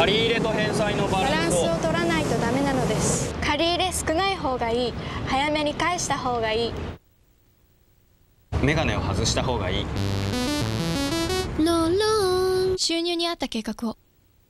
借り入れと返済のババランスランスを。 を取らないとダメなのです。借り入れ少ない方がいい。早めに返した方がいい。 メガネを外した方がいい。 ローン収入に合った計画を。